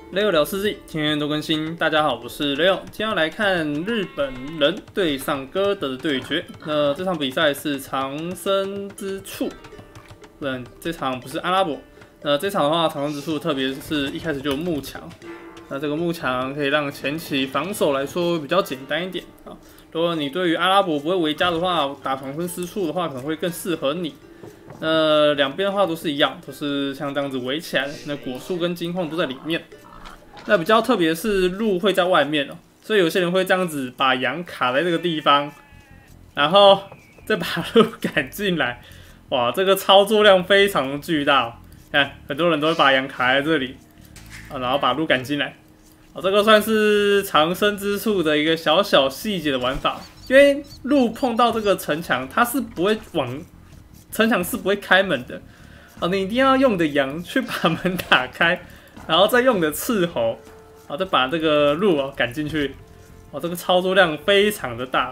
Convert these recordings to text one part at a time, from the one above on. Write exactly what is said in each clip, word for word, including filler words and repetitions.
Leo 聊世纪，天天都更新。大家好，我是 Leo，今天要来看日本人对上歌德的对决。那这场比赛是长生之处，嗯，这场不是阿拉伯。那这场的话，长生之处特别是一开始就有幕墙，那这个幕墙可以让前期防守来说比较简单一点啊。如果你对于阿拉伯不会围家的话，打长生之处的话可能会更适合你。那两边的话都是一样，都是像这样子围起来的。那果树跟金矿都在里面。那比较特别的是鹿会在外面哦，所以有些人会这样子把羊卡在这个地方，然后再把鹿赶进来。哇，这个操作量非常巨大哦！看，很多人都会把羊卡在这里，啊，然后把鹿赶进来。哦，这个算是长生之处的一个小小细节的玩法，因为鹿碰到这个城墙，它是不会往城墙是不会开门的。哦，你一定要用你的羊去把门打开。然后再用的斥候，啊，再把这个鹿哦赶进去，哦，这个操作量非常的大，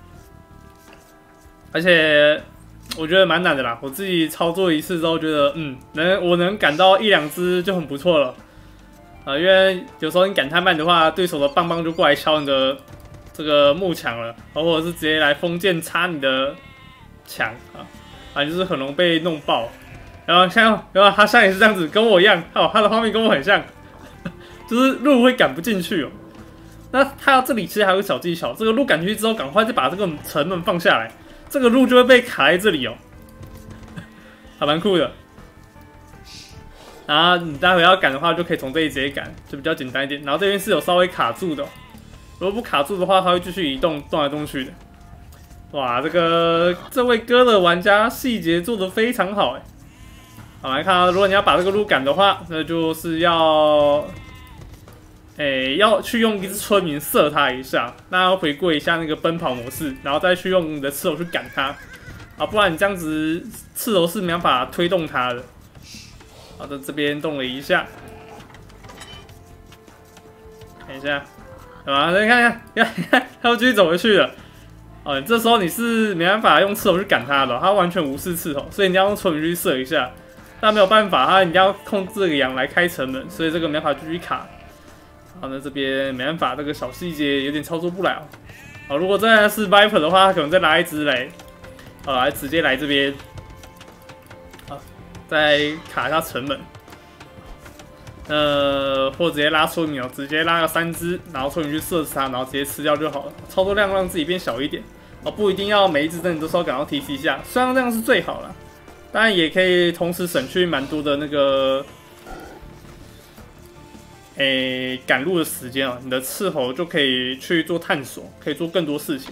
而且我觉得蛮难的啦。我自己操作一次之后，觉得嗯，能我能赶到一两只就很不错了，啊，因为有时候你赶太慢的话，对手的棒棒就过来敲你的这个幕墙了，或者是直接来封建插你的墙啊，啊，就是很容易被弄爆。然后像，然后他像也是这样子，跟我一样，哦，他的画面跟我很像，就是鹿会赶不进去哦。那他这里其实还有个小技巧，这个鹿赶进去之后，赶快再把这个城门放下来，这个鹿就会被卡在这里哦，还蛮酷的。然后你待会要赶的话，就可以从这里直接赶，就比较简单一点。然后这边是有稍微卡住的哦，如果不卡住的话，它会继续移动，动来动去的。哇，这个这位哥的玩家细节做得非常好哎。好，来看啊，如果你要把这个鹿赶的话，那就是要，诶、欸，要去用一只村民射他一下，那要回归一下那个奔跑模式，然后再去用你的斥候去赶他，啊，不然你这样子斥候是没办法推动他的。好的，这边动了一下，看一下，好吧，再看一下，看看，他又继续走回去了。哦，这时候你是没办法用斥候去赶他的，他完全无视斥候，所以你要用村民去射一下。但没有办法，他一定要控制这个羊来开城门，所以这个没办法继续卡。好，那这边没办法，这个小细节有点操作不了。好，如果真的是 Viper 的话，他可能再拉一只来，呃，来直接来这边，好，再卡一下城门。呃，或直接拉村民哦，直接拉个三只，然后村民去射死他，然后直接吃掉就好了。操作量让自己变小一点，哦，不一定要每一只真的都是要赶到 T C 下，虽然这样是最好了。当然也可以同时省去蛮多的那个，诶、欸，赶路的时间啊，你的斥候就可以去做探索，可以做更多事情。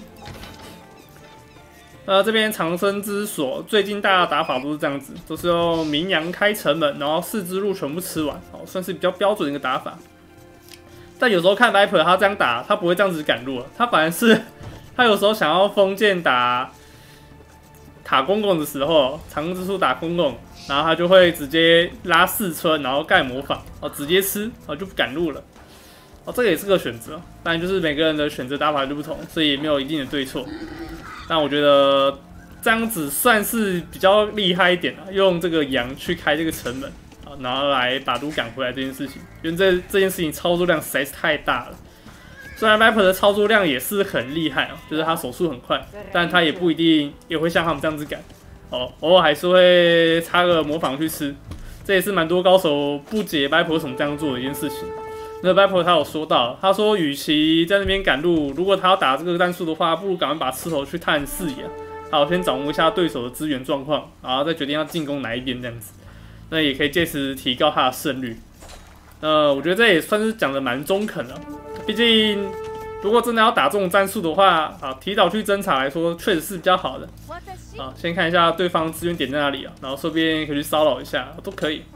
呃，这边长生之所最近大家的打法都是这样子，都是用明羊开城门，然后四只鹿全部吃完，哦，算是比较标准的一个打法。但有时候看 Viper 他这样打，他不会这样子赶路了，他反而是他有时候想要封建打。塔公公的时候，长生之处打公公，然后他就会直接拉四村，然后盖模仿，哦，直接吃，哦，就不赶路了，哦，这个也是个选择，当然就是每个人的选择打法就不同，所以也没有一定的对错。但我觉得这样子算是比较厉害一点了，用这个羊去开这个城门，啊，然后来把鹿赶回来这件事情，因为这这件事情操作量实在是太大了。虽然 Viper 的操作量也是很厉害哦，就是他手速很快，但他也不一定也会像他们这样子赶哦，偶尔还是会插个模仿去吃，这也是蛮多高手不解 Viper 为什么这样做的一件事情。那 Viper 他有说到，他说与其在那边赶路，如果他要打这个战术的话，不如赶快把斥候去探视野，好先掌握一下对手的资源状况，然后再决定要进攻哪一边这样子，那也可以借此提高他的胜率。呃，我觉得这也算是讲的蛮中肯的。毕竟，如果真的要打这种战术的话，啊，提早去侦查来说，确实是比较好的。啊，先看一下对方资源点在哪里啊，然后顺便可以去骚扰一下，都可以。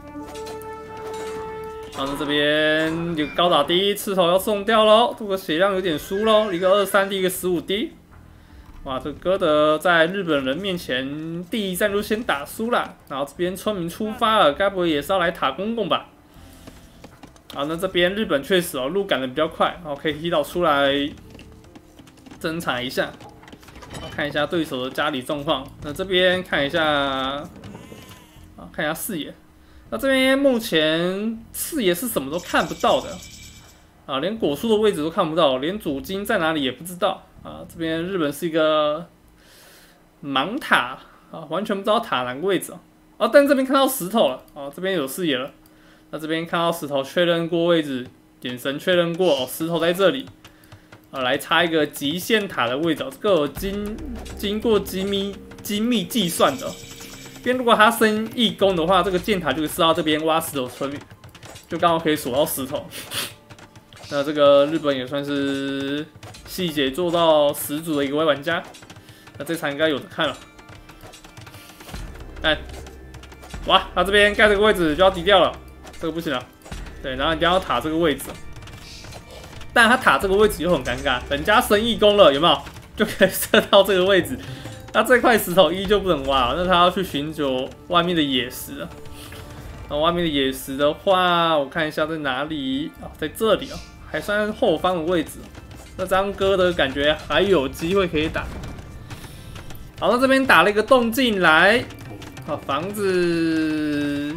然后这边有高打低，斥候要送掉喽，这个血量有点输喽，一个二三 D， 一个十五 D。哇，这个哥德在日本人面前第一战就先打输了，然后这边村民出发了，该不会也是要来塔公公吧？好，那这边日本确实哦，路赶的比较快，然后可以提早出来侦查一下，看一下对手的家里状况。那这边看一下，啊，看一下视野。 那这边目前视野是什么都看不到的啊，连果树的位置都看不到，连主金在哪里也不知道啊。这边日本是一个盲塔啊，完全不知道塔哪个位置啊。但这边看到石头了啊，这边有视野了。那这边看到石头，确认过位置，眼神确认过哦，石头在这里啊，来插一个极限塔的位置，这个有经经过精密精密计算的。这边如果他升义工的话，这个箭塔就可以射到这边挖石头村民，就刚好可以锁到石头。那这个日本也算是细节做到十足的一个玩家。那这场应该有的看了。看，哇，他这边盖这个位置就要低调了，这个不行了。对，然后一定要塔这个位置。但他塔这个位置又很尴尬，人家升义工了，有没有？就可以射到这个位置。那这块石头依旧不能挖，那他要去寻求外面的野石了。那外面的野石的话，我看一下在哪里啊？在这里啊，还算后方的位置。那张哥的感觉还有机会可以打。好，那这边打了一个洞进来，啊，房子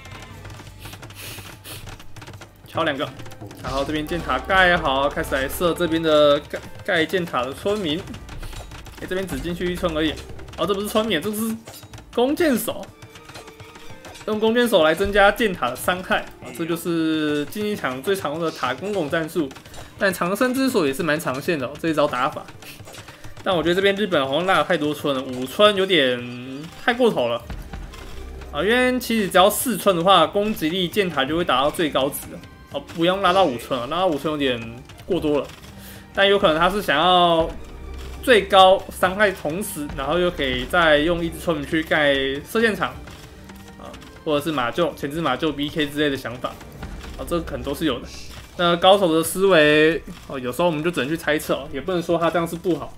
敲两个，然后这边箭塔盖好，开始来射这边的盖盖箭塔的村民。哎，这边只进去一村而已。哦，这不是村民，这是弓箭手，用弓箭手来增加箭塔的伤害啊，这就是竞技场最常用的塔攻拱战术。但长生之锁也是蛮常见的、哦、这一招打法。但我觉得这边日本好像拉了太多村了，五村有点太过头了啊！因为其实只要四村的话，攻击力箭塔就会达到最高值了啊，不用拉到五村了，拉到五村有点过多了。但有可能他是想要最高伤害同时，然后又可以再用一支村民去盖射箭场啊，或者是马厩、前置马厩 B K 之类的想法啊，这个可能都是有的。那高手的思维哦，有时候我们就只能去猜测哦，也不能说他这样是不好。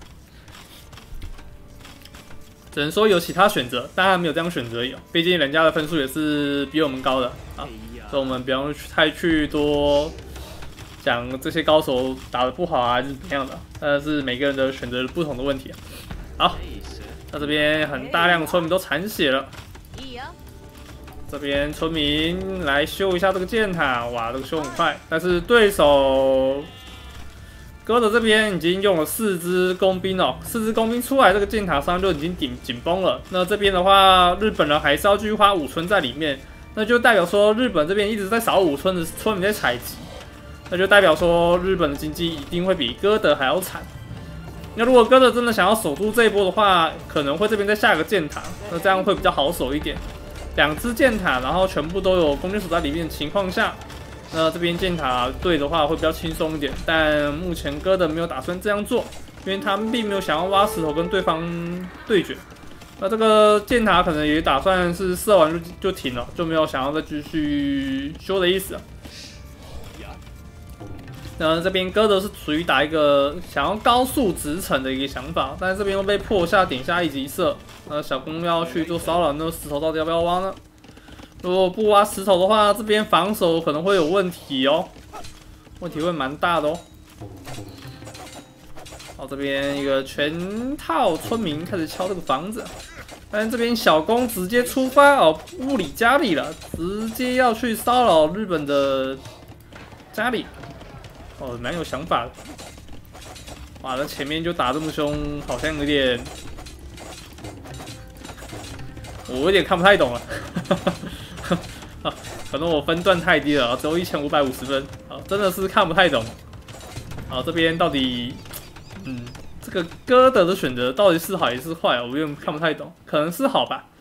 只能说有其他选择，但他没有这样选择而已、哦。毕竟人家的分数也是比我们高的啊，所以我们不用太去多讲这些高手打得不好啊，还是怎么样的。但是每个人的选择不同的问题、啊。好，那这边很大量的村民都残血了，这边村民来修一下这个箭塔，哇，这个修很快，但是对手。哥的这边已经用了四支工兵哦，四支工兵出来，这个箭塔上就已经紧紧绷了。那这边的话，日本人还是要继续花五村在里面，那就代表说日本这边一直在少五村的村民在采集，那就代表说日本的经济一定会比哥德还要惨。那如果哥德真的想要守住这一波的话，可能会这边再下个箭塔，那这样会比较好守一点。两支箭塔，然后全部都有弓箭手在里面的情况下。那这边箭塔对的话会比较轻松一点，但目前哥的没有打算这样做，因为他们并没有想要挖石头跟对方对决。那这个箭塔可能也打算是射完就就停了，就没有想要再继续修的意思了。那这边哥德是属于打一个想要高速直城的一个想法，但是这边又被迫下顶下一级射，那小公要去做骚扰，那石头到底要不要挖呢？如果不挖石头的话，这边防守可能会有问题哦，问题会蛮大的哦。好，这边一个全套村民开始敲这个房子，但是这边小公直接出发哦，物理家里了，直接要去骚扰日本的家里，哦，蛮有想法的。哇，那前面就打这么凶，好像有点，我有点看不太懂了。可能我分段太低了，只有一千五百五十分，啊，真的是看不太懂。啊，这边到底，嗯，这个哥德的选择到底是好还是坏，我有点看不太懂，可能是好吧。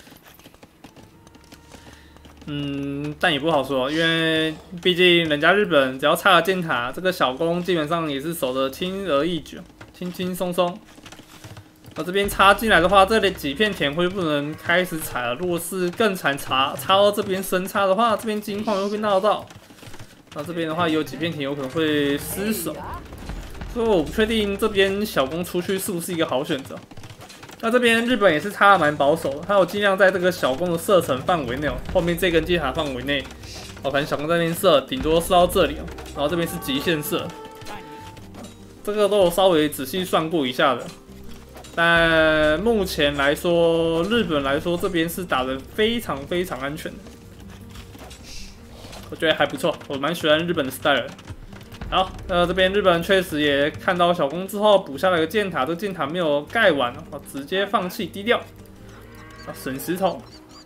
嗯，但也不好说，因为毕竟人家日本只要插了箭塔，这个小攻基本上也是守得轻而易举，轻轻松松。我这边插进来的话，这里几片田会不能开始采了。如果是更惨插插到这边深插的话，这边金矿又会闹到。那这边的话，有几片田有可能会失守，所以我不确定这边小攻出去是不是一个好选择。那这边日本也是插得蛮保守的，他有尽量在这个小攻的射程范围内，后面这根箭塔范围内，哦，可能小攻在那边射，顶多射到这里哦，然后这边是极限射，这个都有稍微仔细算过一下的。但目前来说，日本来说这边是打得非常非常安全的。 我觉得还不错，我蛮喜欢日本的 style。好，那这边日本确实也看到小攻之后补下了一个箭塔，这个箭塔没有盖完，哦，直接放弃低调，啊，损石头。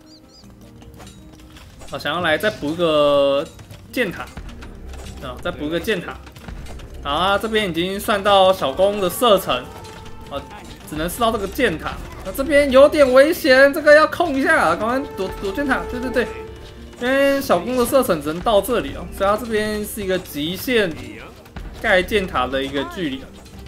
啊，想要来再补一个箭塔，啊，再补一个箭塔。啊，这边已经算到小攻的射程，啊，只能射到这个箭塔。那这边有点危险，这个要控一下，赶快躲躲箭塔。对对对，因为小攻的射程只能到这里哦，所以它这边是一个极限盖箭塔的一个距离。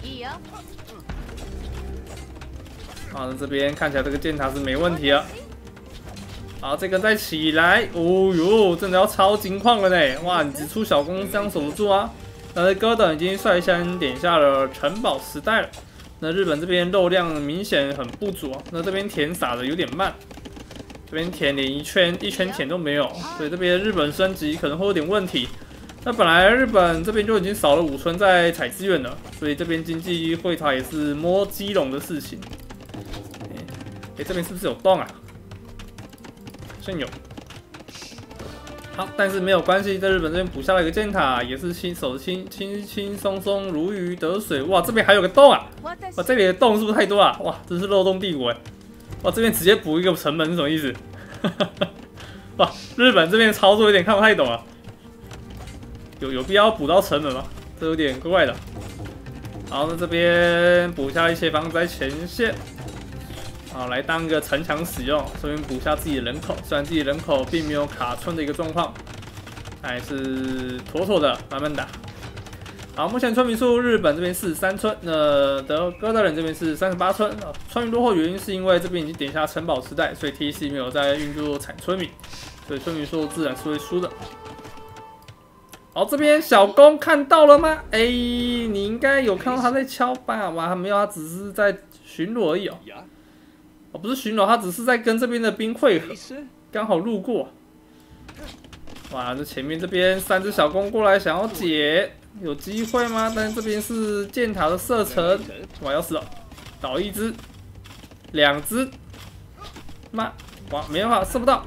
好，那这边看起来这个箭塔是没问题了。好，这个再起来，哦呦，真的要超金矿了呢！哇，你只出小攻这样守不住啊。那哥德已经率先点下了城堡时代了。那日本这边肉量明显很不足啊。那这边田撒的有点慢，这边田连一圈一圈田都没有，所以这边日本升级可能会有点问题。那本来日本这边就已经少了五村在采资源了，所以这边经济会塔也是摸鸡笼的事情。哎、欸欸，这边是不是有洞啊？好像有。好，但是没有关系，在日本这边补下了一个箭塔，也是轻手轻轻轻松松如鱼得水。哇，这边还有个洞啊！哇，这里的洞是不是太多了？哇，真是漏洞帝国哎！哇，这边直接补一个城门是什么意思？哇，日本这边操作有点看不太懂啊。有有必要补到城门吗？这有点怪怪的。好，那这边补下一些防在前线。好，来当一个城墙使用，顺便补下自己的人口。虽然自己人口并没有卡村的一个状况，还是妥妥的，慢慢打。好，目前村民数日本这边是三村，那德哥德人这边是三十八村。啊，村民落后原因是因为这边已经点下城堡时代，所以 T C 没有在运作产村民，所以村民数自然是会输的。好，这边小攻看到了吗？哎、欸，你应该有看到他在敲吧？哇，没有，他只是在巡逻而已哦。哦，不是巡逻，他只是在跟这边的兵会合，刚好路过。哇，这前面这边三只小攻过来想要解，有机会吗？但是这边是箭塔的射程，哇，要死了！倒一只，两只，妈，哇，没办法，射不到。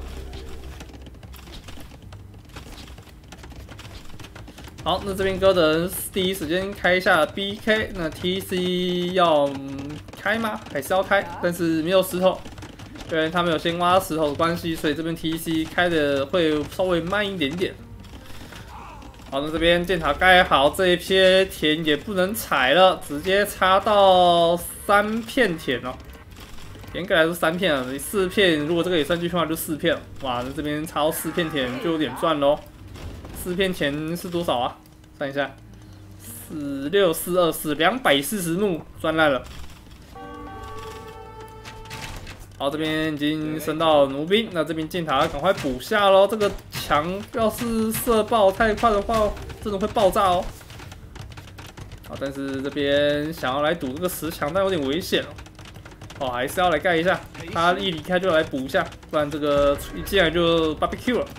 好，那这边哥德人第一时间开下了 B K， 那 T C 要、嗯、开吗？还是要开？但是没有石头，因为他们有先挖石头的关系，所以这边 T C 开的会稍微慢一点点。好，那这边箭塔盖好，这一片田也不能踩了，直接插到三片田哦。严格来说三片啊，四片，如果这个也算进去的话就四片了。哇，那这边插到四片田就有点赚喽。四片田是多少啊？算一下，四六四二四，两百四十怒，赚烂了。好，这边已经升到弩兵，那这边箭塔赶快补下喽。这个墙要是射爆太快的话，真的会爆炸哦。好，但是这边想要来堵这个石墙，但有点危险哦。哦，还是要来盖一下。他一离开就来补一下，不然这个一进来就 barbecue 了。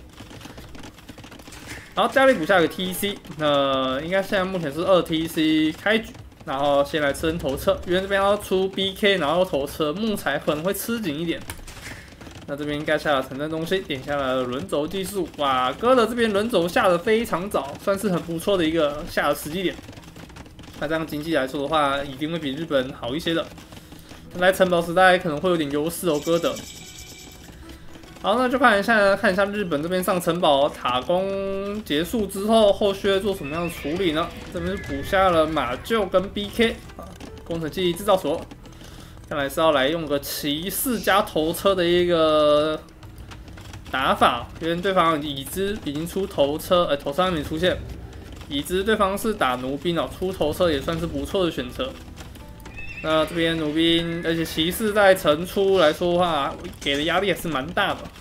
然后家里补下一个 T C， 那应该现在目前是二 T C 开局，然后先来吃人头车，因为这边要出 B K， 然后头车木材可能会吃紧一点。那这边盖下了城镇中心，点下了轮轴技术，哇，哥的这边轮轴下的非常早，算是很不错的一个下的时机点。那这样经济来说的话，一定会比日本好一些的。来城堡时代可能会有点优势哦，哥的。好，那就看一下看一下日本这边上城堡塔攻结束之后，后续会做什么样的处理呢？这边是补下了马厩跟 B K 啊，工程技制造所，看来是要来用个骑士加头车的一个打法，因为对方已知已经出头车，呃，头车还没出现，已知对方是打弩兵哦，出头车也算是不错的选择。那这边弩兵，而且骑士在城出来说的话，给的压力也是蛮大的。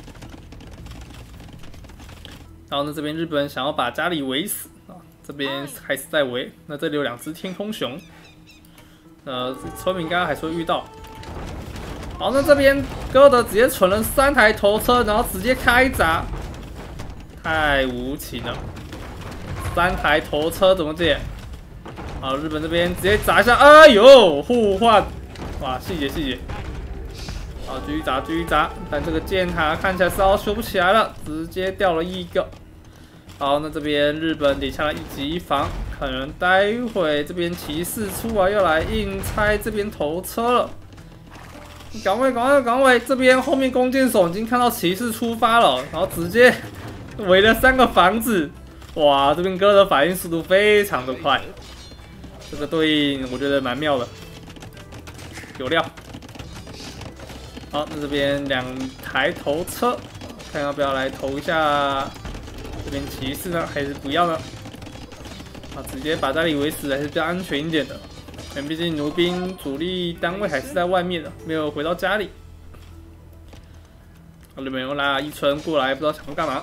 然后呢，这边日本人想要把家里围死啊，这边还是在围。那这里有两只天空熊，呃，村民刚刚还说遇到。好，那这边哥德直接存了三台头车，然后直接开砸，太无情了。三台头车怎么解？好，日本这边直接砸一下，哎呦，互换，哇，细节细节。好，继续砸，继续砸，但这个箭塔看起来是要修不起来了，直接掉了一个。 好，那这边日本点下了一级防，可能待会这边骑士出来要来硬拆这边头车了。赶快，赶快，赶快！这边后面弓箭手已经看到骑士出发了，然后直接围了三个房子。哇，这边哥的反应速度非常的快，这个对应我觉得蛮妙的，有料。好，那这边两台头车，看要不要来投一下这边骑士呢，还是不要呢？啊，直接把家里围死还是比较安全一点的。但毕竟弩兵主力单位还是在外面的，没有回到家里。日本又拉一村过来，不知道想干嘛。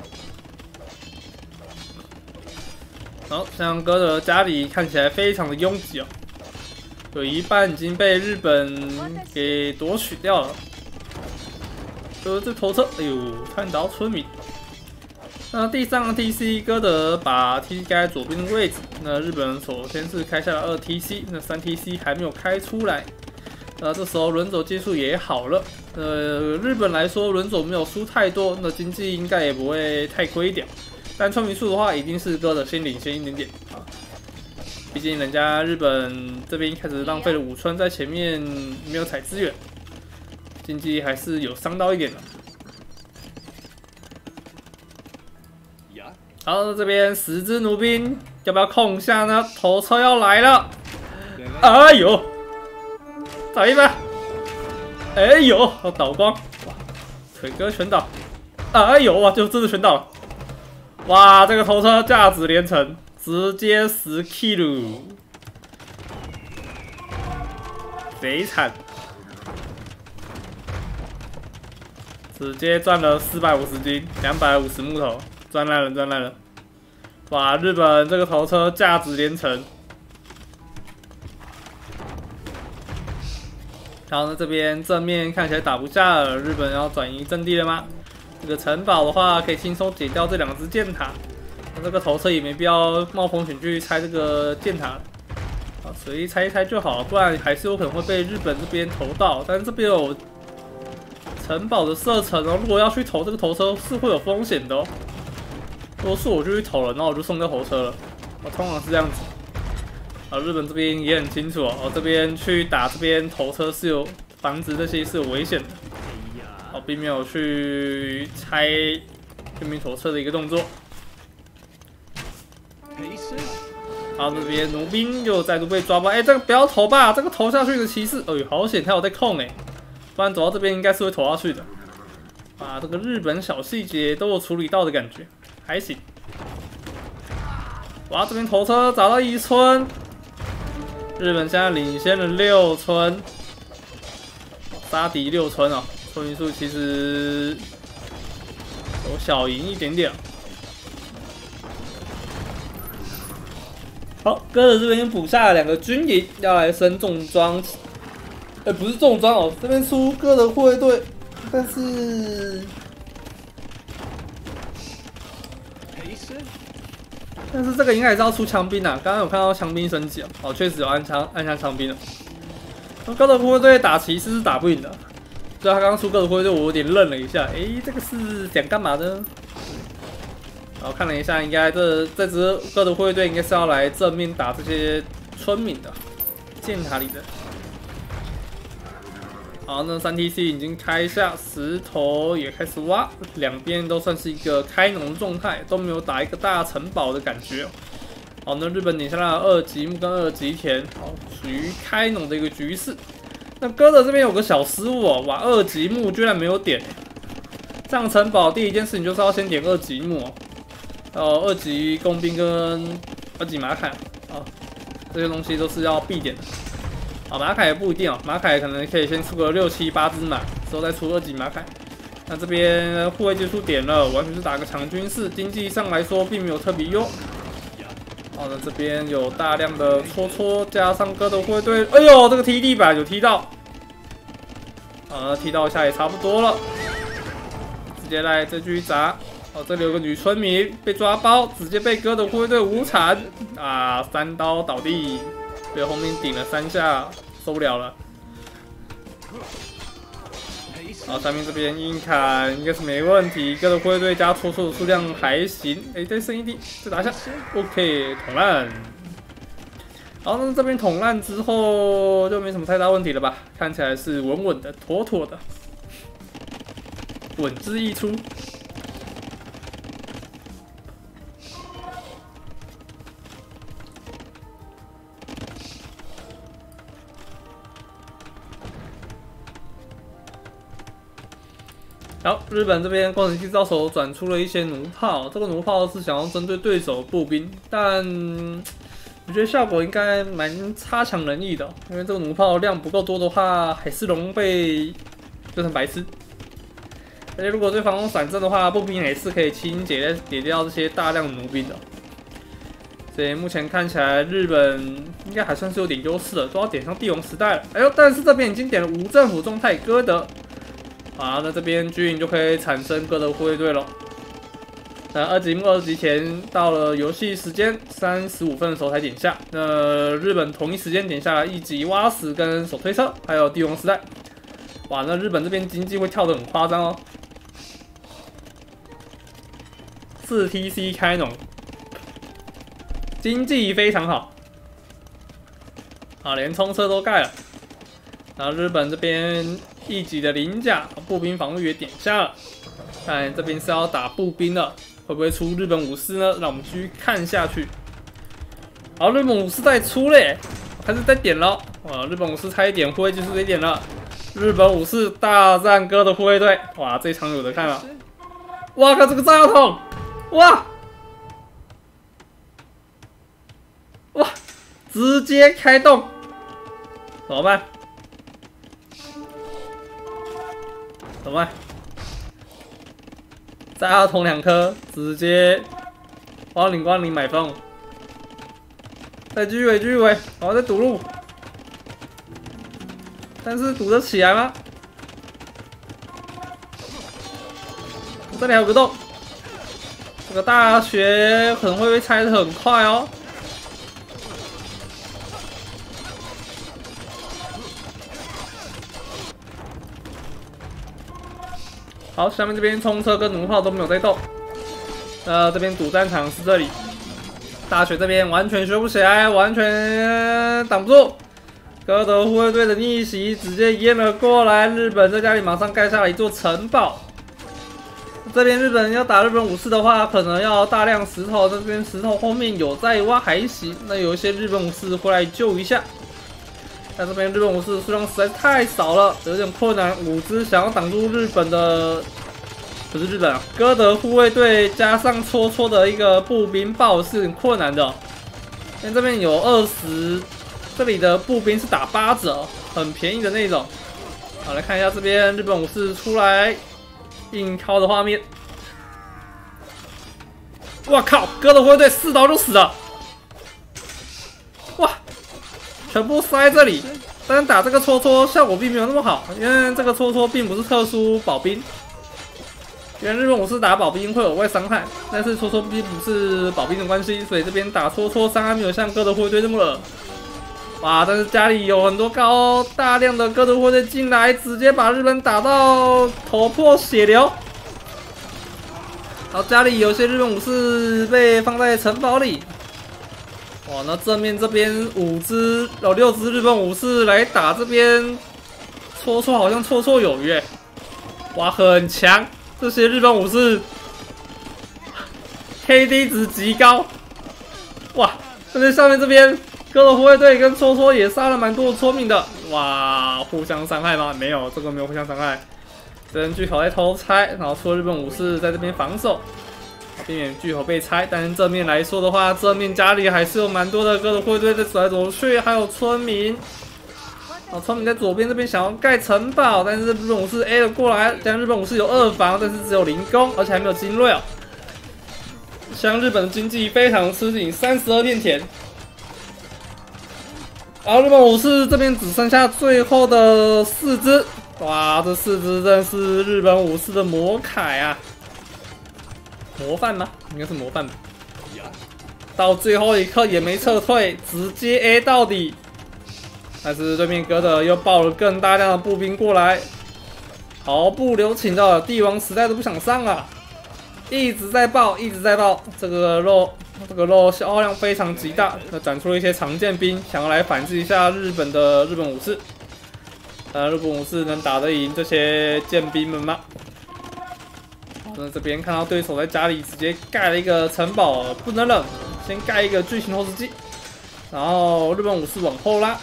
好，像哥的家里看起来非常的拥挤哦，有一半已经被日本给夺取掉了。呃，这头车，哎呦，差点打到村民。那第三个 T C 哥德把 T C 盖在左边的位置，那日本人首先是开下了二 T C， 那三 T C 还没有开出来。那这时候轮走技术也好了，呃，日本来说轮走没有输太多，那经济应该也不会太亏掉。但村民数的话，一定是哥德先领先一点点啊，毕竟人家日本这边一开始浪费了五村在前面没有采资源，经济还是有伤到一点的。好，这边十只弩兵要不要控下呢？头车要来了，哎呦，打一把，哎呦，倒光，哇，腿哥全倒，哎呦哇，就真的全倒了，哇，这个头车价值连城，直接十 kilo， 贼惨，直接赚了四百五十斤，两百五十木头。赚烂了，赚烂了！哇，日本这个头车价值连城。然后呢，这边正面看起来打不下了，日本要转移阵地了吗？这个城堡的话，可以轻松解掉这两只箭塔。那这个头车也没必要冒风险去拆这个箭塔了，啊，随意拆一拆就好，不然还是有可能会被日本这边投到。但是这边有城堡的射程哦，如果要去投这个头车是会有风险的哦。如果是我就去投了，然后我就送掉头车了。我通常是这样子。啊，日本这边也很清楚哦，我这边去打这边头车是有房子这些是有危险的。哦，并没有去拆对面头车的一个动作。好，这边弩兵又再度被抓包，哎、欸，这个不要投吧，这个投下去的骑士，哎呦，好险，他有在控哎、欸，不然走到这边应该是会投下去的。啊，这个日本小细节都有处理到的感觉。还行，哇！这边头车找到一村，日本现在领先了六村，杀敌六村哦，村民数其实有小赢一点点。好，哥的这边补下了两个军营，要来升重装，呃，不是重装哦，这边出哥的护卫队，但是。但是这个应该还是要出枪兵啊！刚刚有看到枪兵升级哦，确实有暗枪暗枪枪兵了。那哥德护卫队打骑士是打不赢的，所以他刚刚出哥德护卫队，我有点愣了一下。哎、欸，这个是想干嘛呢？然后看了一下，应该这这支哥德护卫队应该是要来正面打这些村民的箭塔里的。好，那三 T C 已经开下，石头也开始挖，两边都算是一个开农状态，都没有打一个大城堡的感觉。好，那日本点下了二级木跟二级田，好，属于开农的一个局势。那哥的这边有个小失误哦，哇，二级木居然没有点。上城堡第一件事情就是要先点二级木哦，哦，二级工兵跟二级马凯，啊，这些东西都是要必点的。啊，马凯也不一定哦，马凯可能可以先出个六七八只马，之后再出二级马凯。那这边护卫技术点了，完全是打个长军式，经济上来说并没有特别优。好，那这边有大量的戳戳，加上哥的护卫队，哎呦，这个踢地板有踢到，啊，踢到一下也差不多了，直接来这继续砸。哦，这里有个女村民被抓包，直接被哥的护卫队无惨啊，三刀倒地。被后面顶了三下，受不了了。 然后下面这边硬砍应该是没问题，哥的护卫队加戳戳的数量还行。哎，再剩一滴，再打一下 ，OK， 捅烂。好，那这边捅烂之后就没什么太大问题了吧？看起来是稳稳的、妥妥的，稳之溢出。好，日本这边工程机招手转出了一些弩炮，这个弩炮是想要针对对手步兵，但我觉得效果应该蛮差强人意的，因为这个弩炮量不够多的话，还是容易被变成白痴。而且如果对方用闪阵的话，步兵也是可以轻解解掉这些大量的弩兵的。所以目前看起来日本应该还算是有点优势的，都要点上帝王时代了。哎呦，但是这边已经点了无政府状态哥德。好，那这边军营就可以产生哥德护卫队了。那二级幕二级前到了游戏时间三十五分的时候才点下。那日本同一时间点下了一级挖石跟手推车，还有帝王时代。哇，那日本这边经济会跳得很夸张哦。四 T C 开农，经济非常好。啊，连冲车都盖了。然后日本这边一级的零甲步兵防御也点下了，看这边是要打步兵了，会不会出日本武士呢？让我们继续看下去。好，日本武士在出嘞，开始在点了。哇，日本武士差一点护卫技术给点了。日本武士大战哥的护卫队，哇，这一场有的看了。哇靠，这个炸药桶，哇哇，直接开动，怎么办？怎么办？炸药桶两颗，直接光临光临买风。再继续围，继续围，然后再堵路。但是堵得起来吗？这里还有个洞，这个大学可能会被拆得很快哦。好，下面这边冲车跟弩炮都没有在动。呃，这边主战场是这里，大学这边完全学不起来，完全挡不住。哥德护卫队的逆袭直接淹了过来，日本在家里马上盖下了一座城堡。这边日本人要打日本武士的话，可能要大量石头，这边石头后面有在挖还行，那有一些日本武士回来救一下。但这边日本武士数量实在太少了，有点困难。五只想要挡住日本的，不是日本啊，哥德护卫队加上戳戳的一个步兵爆是很困难的。因为这边有二十，这里的步兵是打八折，很便宜的那种。好，来看一下这边日本武士出来硬敲的画面。哇靠，哥德护卫队四刀就死了。哇！全部塞在这里，但是打这个戳戳效果并没有那么好，因为这个戳戳并不是特殊保兵。因为日本武士打保兵会有外伤害，但是戳戳并不是保兵的关系，所以这边打戳戳伤害没有像哥德护卫队那么恶。哇！但是家里有很多高大量的哥德护卫队进来，直接把日本打到头破血流。好，家里有些日本武士被放在城堡里。哇，那正面这边五只有六只日本武士来打这边，戳戳好像绰绰有余。哇，很强！这些日本武士 K D 值极高。哇，但是下面这边哥德护卫队跟戳戳也杀了蛮多的村民的。哇，互相伤害吗？没有，这个没有互相伤害。这边巨头在偷拆，然后除了日本武士在这边防守。避免巨头被拆，但是正面来说的话，正面家里还是有蛮多的哥德护卫队在走来走去，还有村民。啊，村民在左边这边想要盖城堡，但是日本武士 A 了过来，这样日本武士有二防，但是只有零攻，而且还没有精锐哦。像日本的经济非常吃紧，三十二片田。然后日本武士这边只剩下最后的四只，哇，这四只真是日本武士的魔铠啊！模范吗？应该是模范吧。到最后一刻也没撤退，直接 A 到底。但是对面哥德又爆了更大量的步兵过来， 毫不留情的帝王时代都不想上啊，一直在爆，一直在爆，这个肉这个肉消耗量非常极大，那展出了一些常见兵，想要来反制一下日本的日本武士。呃，日本武士能打得赢这些剑兵们吗？那这边看到对手在家里直接盖了一个城堡，不能忍，先盖一个巨型投石机，然后日本武士往后拉。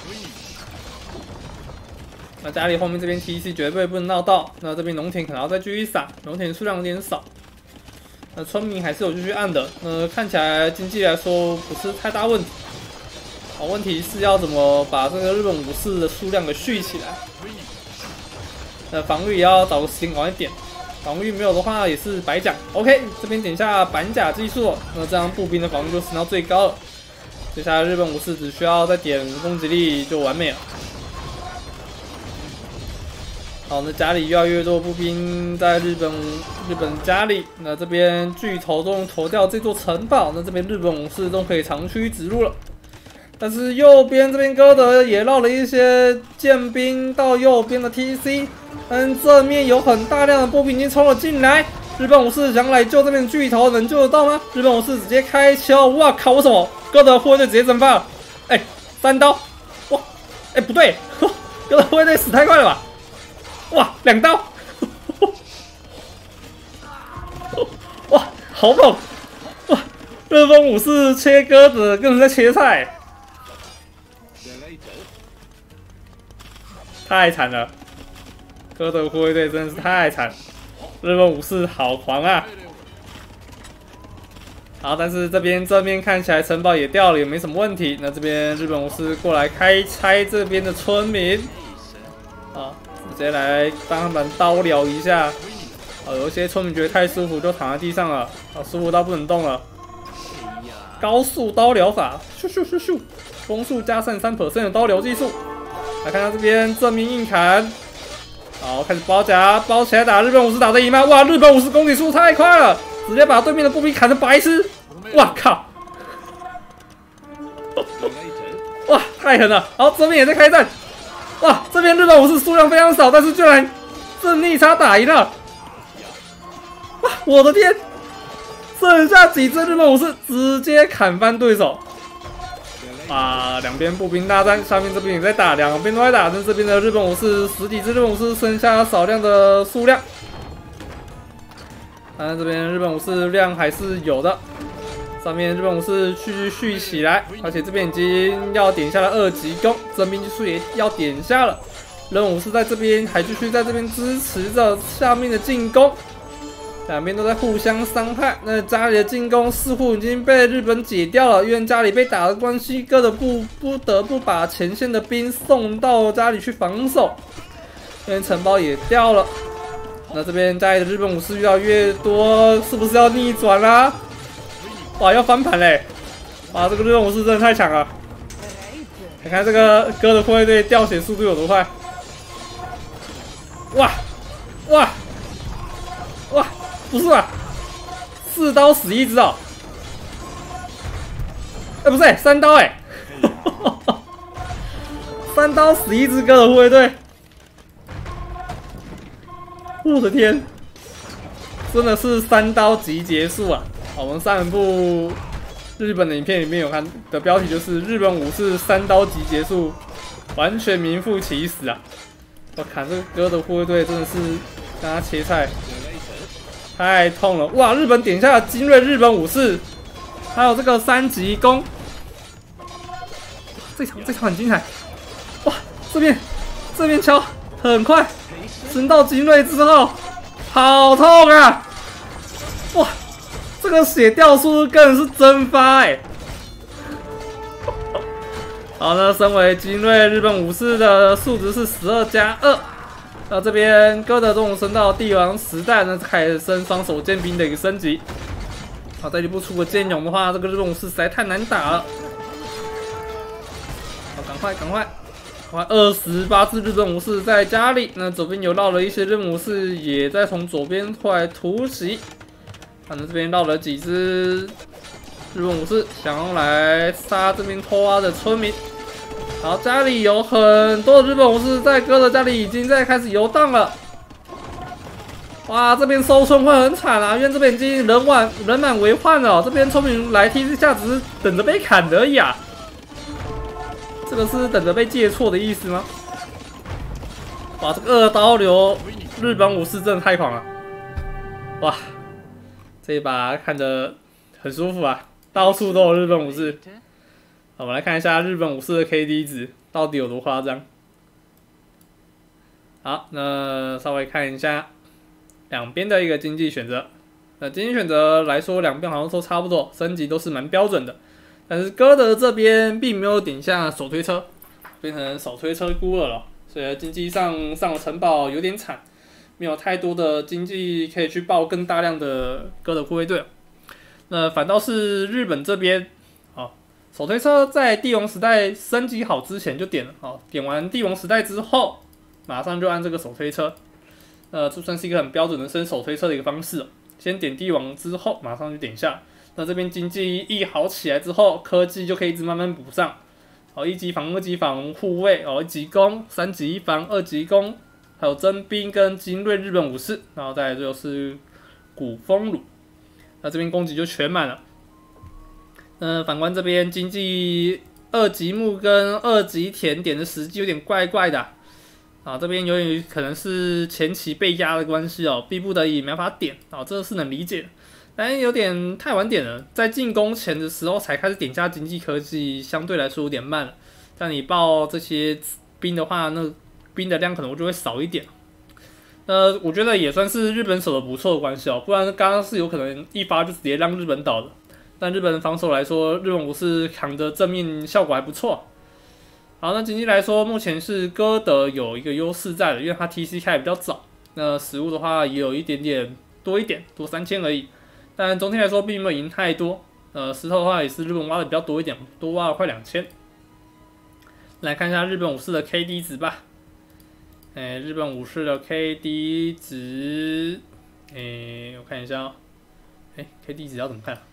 那家里后面这边 T C 绝对不能闹到，那这边农田可能要再继续撒，农田数量有点少。那村民还是有继续按的，那看起来经济来说不是太大问题。好，问题是要怎么把这个日本武士的数量给续起来？那防御也要找个时间晚一点，防御没有的话也是白讲。OK， 这边点下板甲技术，那这样步兵的防御就升到最高了。接下来日本武士只需要再点攻击力就完美了。好，那家里越来越多步兵在日本日本家里，那这边巨头都能投掉这座城堡，那这边日本武士都可以长驱直入了。但是右边这边哥德也绕了一些剑兵到右边的 T C， 但正面有很大量的步兵已经冲了进来，日本武士想来救这边巨头，能救得到吗？日本武士直接开敲，哇靠！为什么哥德护卫队直接蒸发了？哎、欸，三刀，哇，哎、欸、不对，哥德护卫队死太快了吧？哇，两刀，哇，好猛！哇，日本武士切鸽子，根本在切菜。太惨了，哥德护卫队真的是太惨，日本武士好狂啊！好，但是这边正面看起来城堡也掉了，也没什么问题。那这边日本武士过来开拆这边的村民，啊，直接来帮他们刀疗一下。啊，有一些村民觉得太舒服，就躺在地上了，啊，舒服到不能动了。高速刀疗法，咻咻咻咻，攻速加上 百分之三 的刀疗技术。来看到这边正面硬砍，好，开始包夹，包起来打。日本武士打得赢吗？哇，日本武士攻击速度太快了，直接把对面的步兵砍成白痴！哇靠！哇，太狠了！好，这边也在开战。哇，这边日本武士数量非常少，但是居然正逆差打赢了！哇，我的天！剩下几只日本武士直接砍翻对手。啊，两边步兵大战，下面这边也在打，两边都在打。但这边的日本武士十几只日本武士剩下少量的数量，但是这边日本武士量还是有的。上面日本武士继续续起来，而且这边已经要点下了二级攻，征兵技术也要点下了。日本武士在这边还继续在这边支持着下面的进攻。两边都在互相伤害，那家里的进攻似乎已经被日本解掉了，因为家里被打的关系，哥德不不得不把前线的兵送到家里去防守，这边城堡也掉了。那这边家里的日本武士越来越多，是不是要逆转啦、啊？哇，要翻盘嘞！哇，这个日本武士真的太强了！你看这个哥德护卫队掉血速度有多快！哇哇哇！不是吧？四刀死一只哦！哎、欸，不是、欸，三刀哎、欸！三刀死一只哥的护卫队！我的天，真的是三刀即结束啊！我们上一部日本的影片里面有看的标题就是日本武士三刀即结束，完全名副其实啊！我看这个哥的护卫队真的是跟他切菜。太痛了！哇，日本点下了精锐日本武士，还有这个三级攻，这场这场很精彩！哇，这边这边敲很快，升到精锐之后，好痛啊！哇，这个血掉速度更是蒸发哎！好，那身为精锐日本武士的数值是十二加二。那这边哥德终于升到帝王时代，那开始升双手剑兵的一个升级。好，再一步出个剑勇的话，这个日本武士实在太难打了。好，赶快赶快，快二十八只日本武士在家里。那左边有绕了一些日本武士，也在从左边过来突袭。反正这边绕了几只日本武士，想要来杀这边偷挖的村民。好，家里有很多的日本武士在哥的家里已经在开始游荡了。 哇，这边收村会很惨啊，因为这边已经人满人满为患了。这边聪明来 T 之下只是等着被砍而已啊。这个是等着被借错的意思吗？哇，这个二刀流日本武士真的太狂了！哇，这一把看着很舒服啊，到处都有日本武士。好，我们来看一下日本武士的 K D 值到底有多夸张。好，那稍微看一下。两边的一个经济选择，那经济选择来说，两边好像都差不多，升级都是蛮标准的。但是歌德这边并没有点下手推车，变成手推车孤儿了，所以经济上上了城堡有点惨，没有太多的经济可以去报更大量的歌德护卫队。那反倒是日本这边，哦，手推车在帝王时代升级好之前就点了，哦，点完帝王时代之后，马上就按这个手推车。呃，这算是一个很标准的升手推车的一个方式、哦。先点帝王之后，马上就点下。那这边经济一好起来之后，科技就可以一直慢慢补上。哦，一级防、二级防护卫，哦，一级攻、三级防、二级攻，还有征兵跟精锐日本武士，然后再来就是古风鲁。那这边攻击就全满了。嗯、呃，反观这边经济二级木跟二级田点的时机有点怪怪的、啊。啊，这边由于可能是前期被压的关系哦，逼不得已没办法点啊，这个是能理解的，但有点太晚点了，在进攻前的时候才开始点下经济科技，相对来说有点慢了。但你报这些兵的话，那兵的量可能就会少一点。呃，我觉得也算是日本守的不错的关系哦，不然刚刚是有可能一发就直接让日本倒的。但日本防守来说，日本武士扛的正面效果还不错。好，那经济来说，目前是歌德有一个优势在的，因为它 T C 开的比较早。那实物的话也有一点点多一点，多三千而已。但总体来说并没有赢太多。呃，石头的话也是日本挖的比较多一点，多挖了快两千。来看一下日本武士的 K D 值吧。哎，日本武士的 K D 值，哎，我看一下哦。哎 ，K D 值要怎么看啊？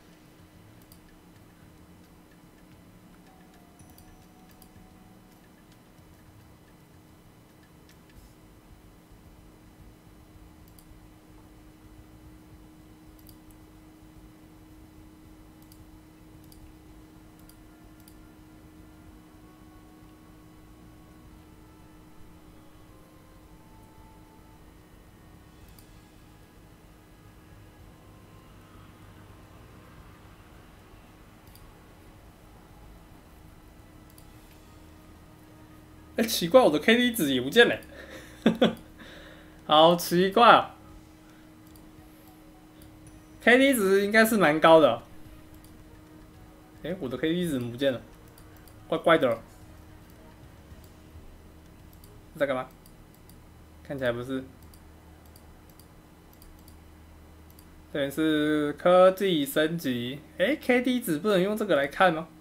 哎、欸，奇怪，我的 K D 值也不见了，好奇怪啊 ！K D 值应该是蛮高的、哦，哎、欸，我的 K D 值怎么不见了？怪怪的、哦，在干嘛？看起来不是，这边是科技升级，哎、欸、，K D 值不能用这个来看吗？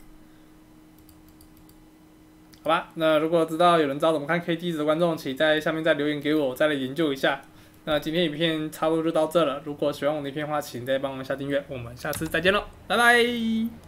好吧，那如果知道有人知道怎么看 K D 值的观众，请在下面再留言给我，我再来研究一下。那今天影片差不多就到这了，如果喜欢我的影片的话，请再帮我下订阅，我们下次再见喽，拜拜。